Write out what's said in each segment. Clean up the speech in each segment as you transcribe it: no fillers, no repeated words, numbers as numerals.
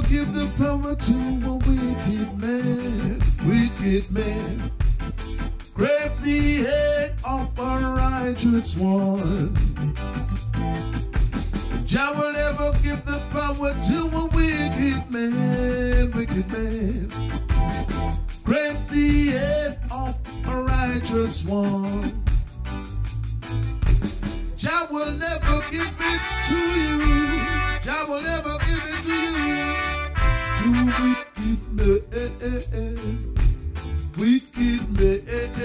give the power to a wicked man, wicked man. Grab the head of a righteous one. Jah will never give the power to a wicked man, wicked man. Grab the head of a righteous one. Jah will never give it to you. Jah will never give it to you. You wicked man, wicked man,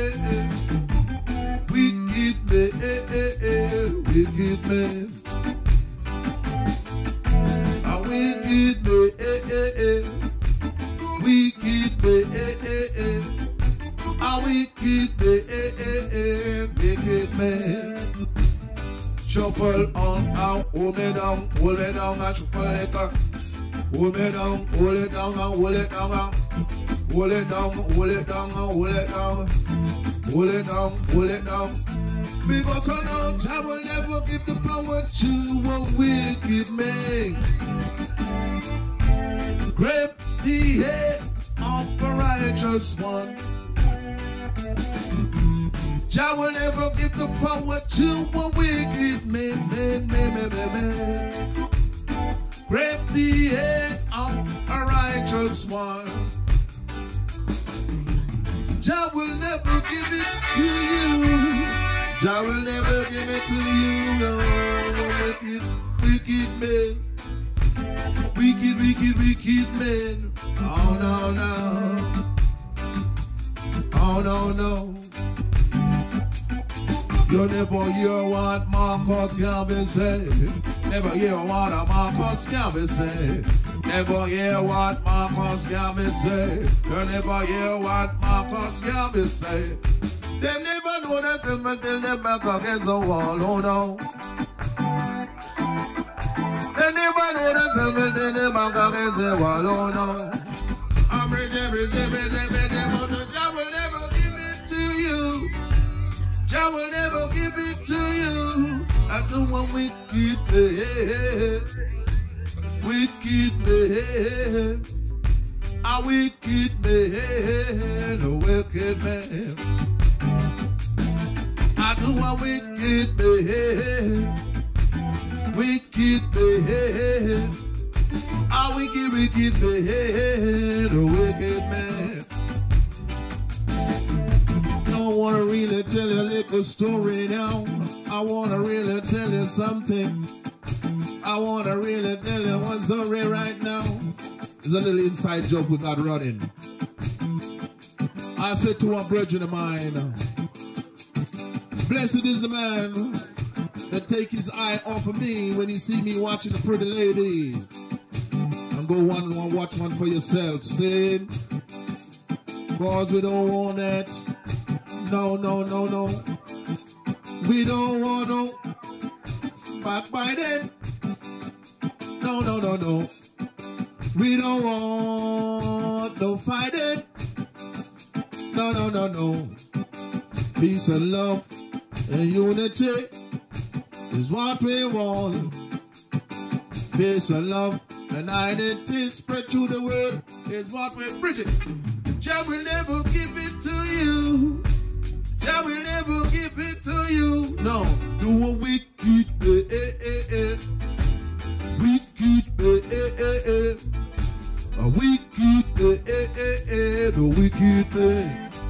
wicked man, wicked man. A wicked man, wicked man, a wicked man, wicked man. Shuffle on out, hold it down, and shuffle it down. Hold it down, hold it down, and hold it down. Hold it down, hold it down, and hold it down. Hold it down, hold it down. Because I know Jah will never give the power to a wicked man. Grab the head of a righteous one. Jah will never give the power to a wicked man, man. Grab the head of a righteous one. Jah will never give it to you. Jah will never give it to you. No, wicked, wicked man. Wicked, wicked, wicked man. Oh, no, no. Oh, no, no. You never hear what Marcus Garvey say. Never hear what Marcus Garvey say. Never hear what Marcus Garvey say. You never hear what Marcus Garvey say. They never know themselves until they're back against the wall. Oh no. They never know themselves until they're back against the wall. Oh no. I'm ready, but Jah will never give it to you. Jah will never give it to you. I don't want wicked man, wicked man, a wicked man, a wicked man. I don't want wicked man, wicked man, a wicked, wicked man, a wicked man. I want to really tell you a little story now. I want to really tell you something. I want to really tell you one story right now. It's a little inside joke we got running. I said to a brethren of mine, blessed is the man that take his eye off of me when he see me watching a pretty lady. And go one and watch one for yourself, saying, cause we don't want that. No, no, no, no. We don't want no backbiting. No, no, no, no. We don't want no fighting. No, no, no, no. Peace and love and unity is what we want. Peace and love and unity spread through the world is what we preach it. Jah will never give it to you. Jah will never give it to you. No, do a wicked man, wicked man, a wicked man, a wicked man.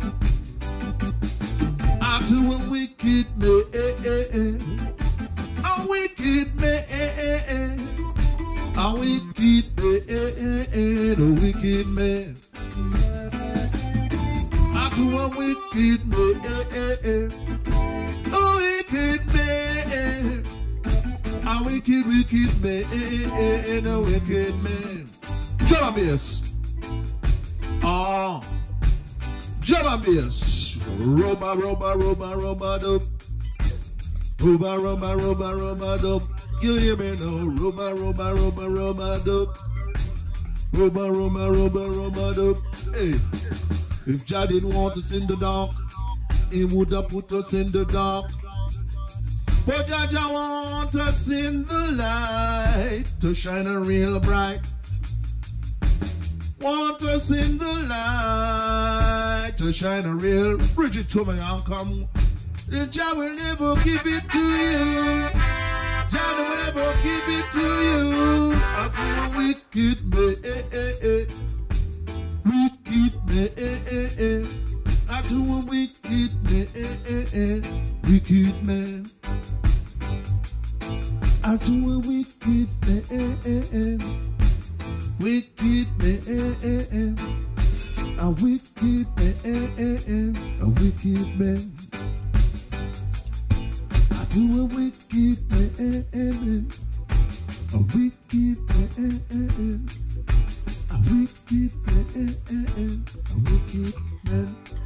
I do a wicked man, a wicked man, a wicked man, a wicked man. I do a wicked man, a wicked man, a wicked, wicked man, a wicked man. Drum and bass. Ah, drum and bass. Roba, roba, roba, roba, dub. Roba, roba, roba, roba, dub. You hear me now? Roba, roba, roba, roba, dub. Roba, roba, roba, roba, dub. Hey. If Jah didn't want us in the dark, He would have put us in the dark. But Jah wants us in the light to shine a real bright. Want us in the light to shine a real Bridget to me and come. The Jah will never give it to you. Jah will never give it to you. After a wicked man, wicked man. After a wicked man, wicked man. After a wicked man, wicked man. A wicked man, a wicked man. To a wicked man, a wicked man, a wicked man, a wicked man.